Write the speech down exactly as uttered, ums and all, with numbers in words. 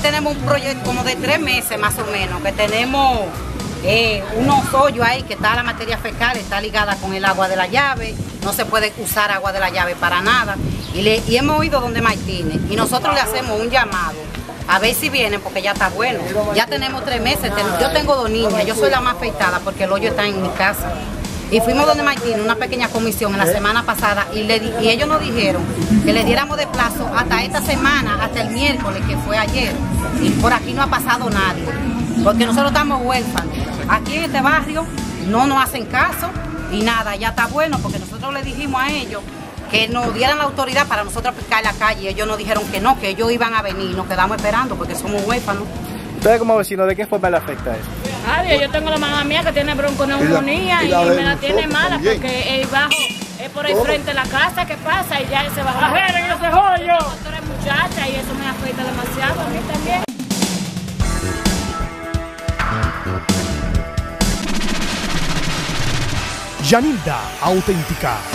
tenemos un proyecto como de tres meses más o menos, que tenemos eh, unos hoyos ahí, que está la materia fecal, está ligada con el agua de la llave, no se puede usar agua de la llave para nada. Y, le, y hemos ido donde Martínez y nosotros le hacemos un llamado a ver si vienen, porque ya está bueno. Ya tenemos tres meses, yo tengo dos niñas, yo soy la más afectada porque el hoyo está en mi casa. Y fuimos donde Martínez, una pequeña comisión en la semana pasada, y, le, y ellos nos dijeron que le diéramos de plazo hasta esta semana, hasta el miércoles, que fue ayer. Y por aquí no ha pasado nadie, porque nosotros estamos huérfanos. Aquí en este barrio no nos hacen caso y nada, ya está bueno, porque nosotros le dijimos a ellos que nos dieran la autoridad para nosotros picar la calle. Ellos nos dijeron que no, que ellos iban a venir, y nos quedamos esperando porque somos huérfanos. Ustedes como vecinos, ¿de qué forma le afecta eso? Adiós, yo tengo la mamá mía que tiene bronconeumonía y, y, y me la tiene mala también, porque el bajo es por ahí frente a la casa que pasa y ya se baja. ¡Ajeren ese joyo! Tú eres muchacha y eso me afecta demasiado a mí también. Yanilda Auténtica.